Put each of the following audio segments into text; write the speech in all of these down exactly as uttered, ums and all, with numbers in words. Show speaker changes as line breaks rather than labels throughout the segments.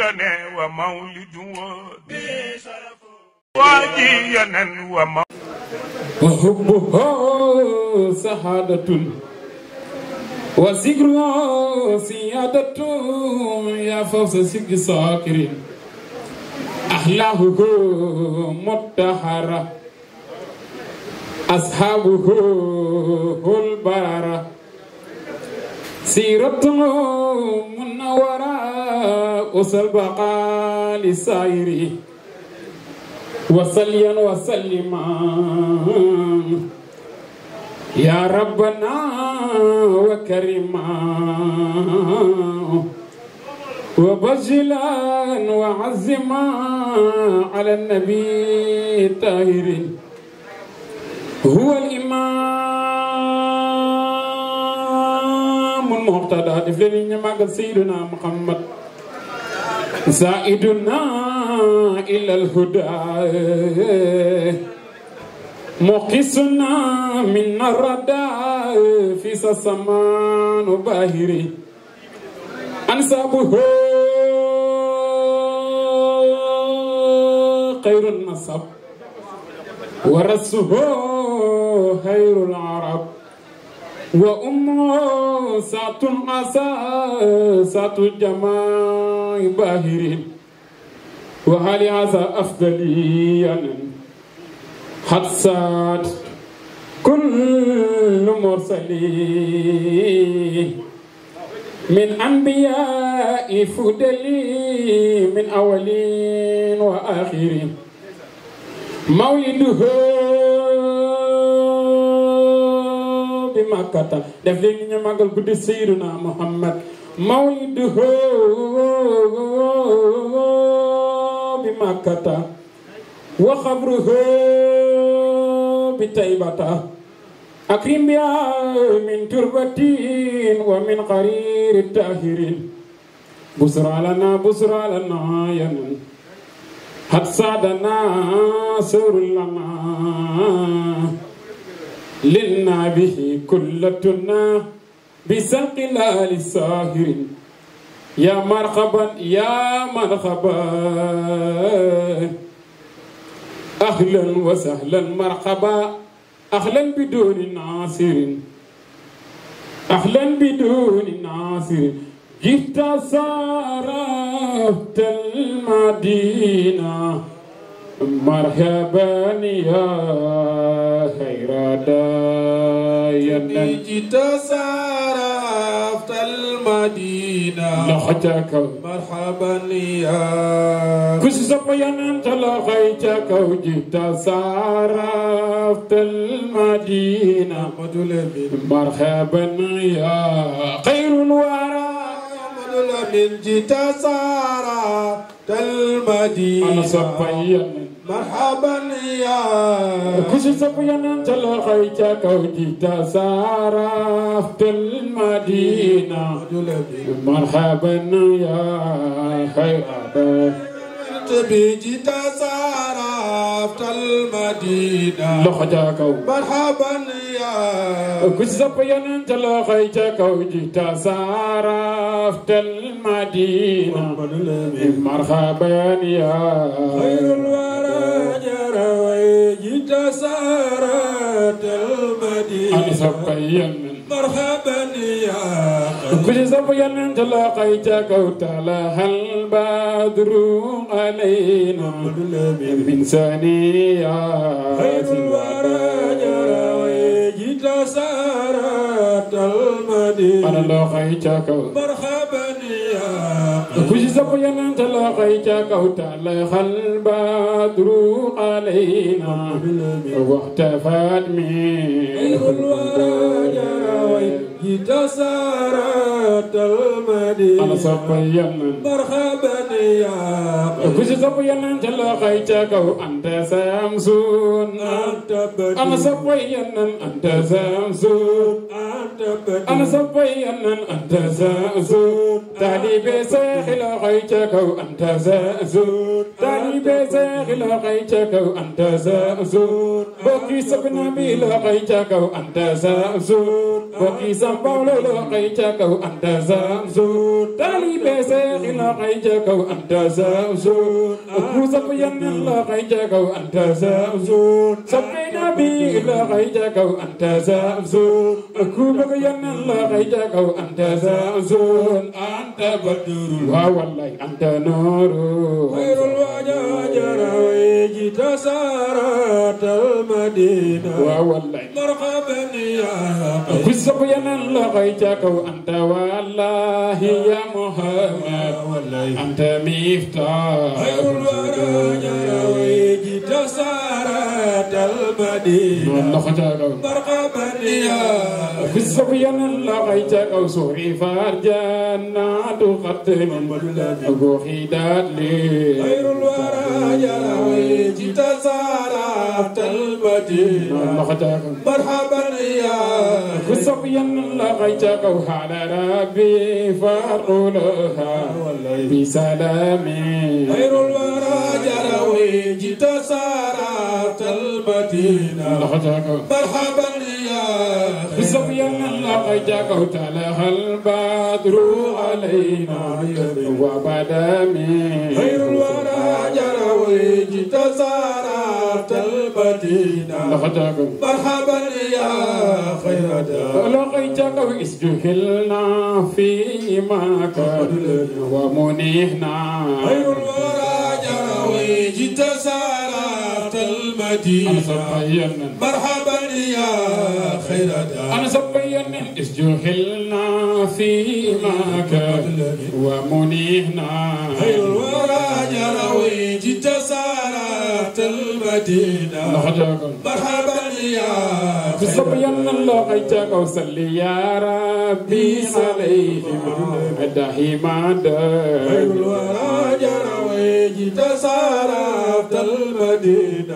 مولدنا ومولد واجينا ومولد
وحبه سعادة وذكره سيادة يا فوز سك ساكر أخلاقه مطهرة أصحابه البررة سيرته منورة أسل بقى لسائري وصليا وسلما يا ربنا وكريما وبجلا وعزما على النبي الطاهر هو الإمام المقتدى دفلني مع سيدنا محمد زائدنا إلى الهدى مقيسنا من الردى في السمان باهري أنسابه خير النسب ورسه خير العرب وأمه سات عسى سات الجماع باهرين وهل هذا أفضليا حدثت كل مرسلين من أنبياء فضلي من أولين وآخرين مولده بمكة دفلين يمغل قد سيدنا محمد مولده بمكة وخبره بتيبة أكرم بها من تربة ومن قرير التاهرين بسرى لنا بسرى لنا يمن حد سادنا سر لنا لنا به كلتنا بسلق الآل الساهرين يا مرحبا يا مرحبا أهلا وسهلا مرحبا أهلا بدون ناصر أهلا بدون ناصر جئت سارت المدينة مرحبا يا خير داينا
جئت سارت المدينة
لحجاك
مرحبا يا
كسب ينت لخيتك وجئت سارت المدينة مرحبا يا خير الورى
من جئت سارت المدينة
أنا صبيا
مرحبا يا
كسب ينت لخيتك وجئت سارت المدينة مرحبا يا خير
بجئت سارت المدينة
لخجاك
مرحبا يا
كسب ينت لخيتك وجئت سارت المدينة مرحبا يا
خير الورى جرى جئت سارت المدينة
أنا صبيا
مرحبا يا
كل صبيان تلاقيتك وتلاها البدر علينا من ثنيات
خير الورى جرى جئت سارت المدينة
أنا لقيتك
مرحبا يا
كل صبيان تلاقيتك وتلاها البدر علينا واختفت من
خير الورى جرى جئت سارت المدينة
أنا صبيا
مرحبا يا
Kusi sopp yanan jalla kay ca kaw anta samsun ana sopp yanan anta samsun ana sopp yanan anta samsun talibe sekhila kay ca kaw anta samsun talibe sekhila kay ca kaw anta samsun bokki sopp nabi la kay ca kaw anta samsun bokki sambawlo la kay ca kaw anta samsun talibe sekhila kay ca kaw anta samsun aku sapayan la kay jagaw anta samsun sapay nabi la kay jagaw anta samsun aku bagayan la kay jagaw anta samsun anta badrul wa wallahi anta nuru khairul wajajara jita saratal madinah wa wallahi marhaban ya aku sapayan la kay jagaw anta wallahi ya muhammad wallahi anta miftah خير الورى جراوي جيت سارة المدينة مرحبا يا في الصبيان لقيتك أو سوري فرجانا تقدم أبو خداد لي خير الورى جراوي جيت سارة المدينة مرحبا يا في الصبيان لقيتك أو حال ربي فارقلها بسلامي خير الورى جراوي جيت سارة المدينة مرحبا يا بسبيان لقيتك وتلاه البدر علينا وبدا من خير الورى جراوي جيت سارة المدينة مرحبا يا خير دا لقيتك واسجهلنا فيما كان ومنيهنا خير الورى جراوي جيت سارة المدينة مرحبا يا خير دا أنا سبينا اسجهلنا فيما كان ومنيهنا خير الورى جراوي جيت سارة المدينة مرحبا يا سبينا لقيتك وصلي يا ربي عليهم دائما خير الورى جراوي جيت سارة المدينة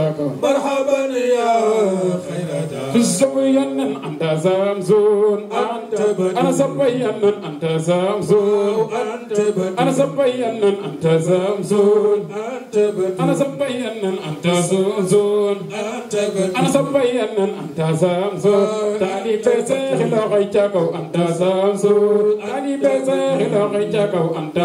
مرحبا يا خير دا سبينا أنت زمزون أنا سبينا أنت زمزون أنا سبينا أنت زمزون أنا سبينا أنت زمزون أنا سبينا أنت زمزون تالي بسيخ لغيتك وأنت زمزون تالي بسيخ لغيتك وأنت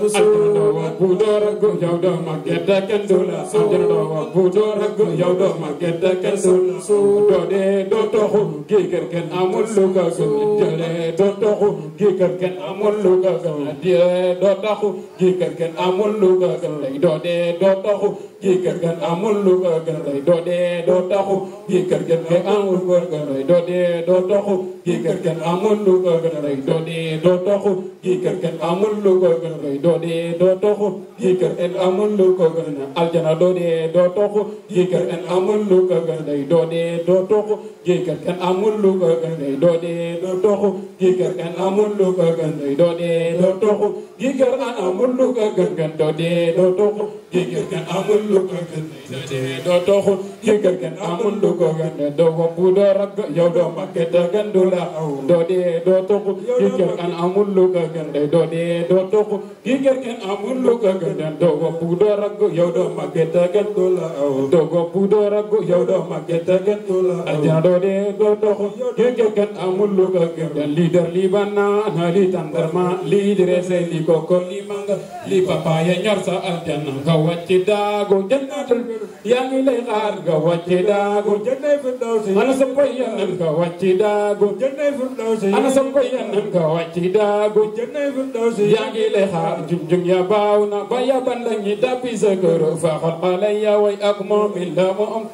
زمزون budorku yaudo mageda kendula sanjado budorku yaudo mageda kendula dode dotohu gigerken amul luga gede dotohu gigerken amul luga gede dotohu gigerken amul luga gede dode dotohu gigerken amul luga gede dode dotohu gigerken amul luga gede dode dotohu gigerken amul luga gede dode dotohu gigerken amul luga gede dode dotohu giger en amul luga gede aljana dode dotohu giger en amul luga gede dode dotohu giger en amul luga gede dode dotohu giger en amul luga gede dode dotohu giger en amul luga gede dode dotohu giger en amul luga gede dotohu giger en amul luga gede do budorak yaudo maketa gandula dode dotohu giger en amul luga gede dode dotohu giger en amul luga gede do budorak yaudo maketa gandula do budorak yaudo maketa gandula aljana dode dotohu giger en amul luga gede leader libana hali tandarma leader se li koko limanga li papaya nyorsa aljana gawati dago jannatul yang ilay khar gawati dago jannay firdausi ana sapayan gawati dago jannay firdausi ana sapayan gawati dago jannay firdausi yang ilay khar junjung ya bauna baya bandangi tapi segoro fa khalqalayya wa akma billah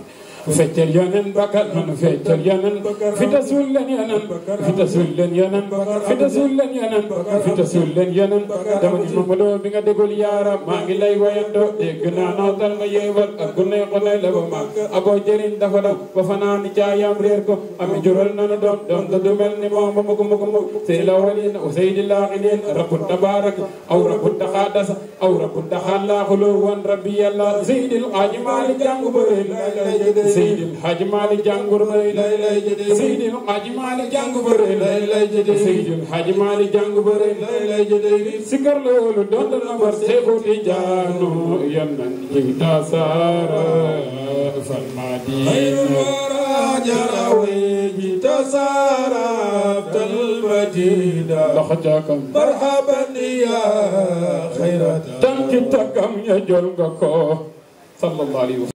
feccal yonen bakal man feccal yonen fita sul len yonen fita sul len yonen fita sul len yonen fita sul len yonen dama ni Mamadou bi nga dégul yaara maa ngi lay wayando dégg naa nootal ma yeewal ak gune xone la ba ma abo jëriñ dafa daw ba fanaani caayam réer ko ami jural nanu doom doom da du mel ni moom ba ma ko ma ko ma sey lawalin wa seydil laaxilin rabbul tabarak aw rabbul taxaadasa aw rabbul taxaalaaxulu wan rabbi yàlla seydil xaaji maali jàngu bëri seydil xaaji maali jàngu bëri seydil xaaji maali jàngu bëri seydil xaaji maali jàngu bëri sikar loolu doon na bar seexu tijaanu yannan ci tasaara fal madina
jarawe ji tasaara fal madina
laxajaakam
marhaban ya xayrata
tanki tagam ya jol nga ko sallallahu alayhi wa